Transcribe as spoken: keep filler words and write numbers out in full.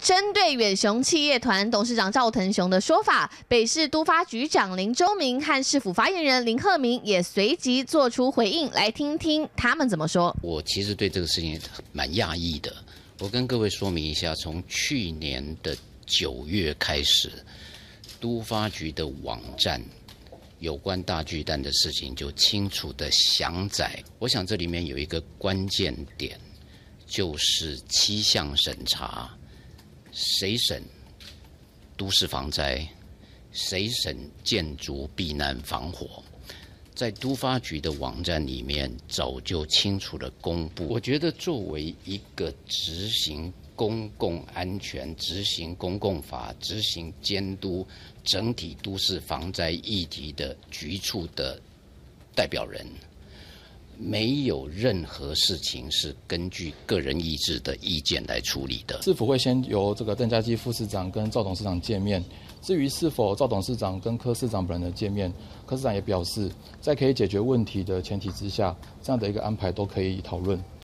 针对远雄企业团董事长赵腾雄的说法，北市都发局长林周明和市府发言人林鹤鸣也随即做出回应，来听听他们怎么说。 我其实对这个事情蛮讶异的，我跟各位说明一下，从去年的九月开始，都发局的网站有关大巨蛋的事情就清楚的详载。我想这里面有一个关键点，就是七项审查。谁审都市防灾？谁审建筑避难防火？在都发局的网站里面早就清楚的公布。我觉得作为一个执行公共安全、执行公共法、执行监督整体都市防灾议题的局处的代表人，没有任何事情是根据个人意志的意见来处理的。 市府会先由这个邓家基副市长跟赵董事长见面，至于是否赵董事长跟柯市长本人的见面，柯市长也表示，在可以解决问题的前提之下，这样的一个安排都可以讨论。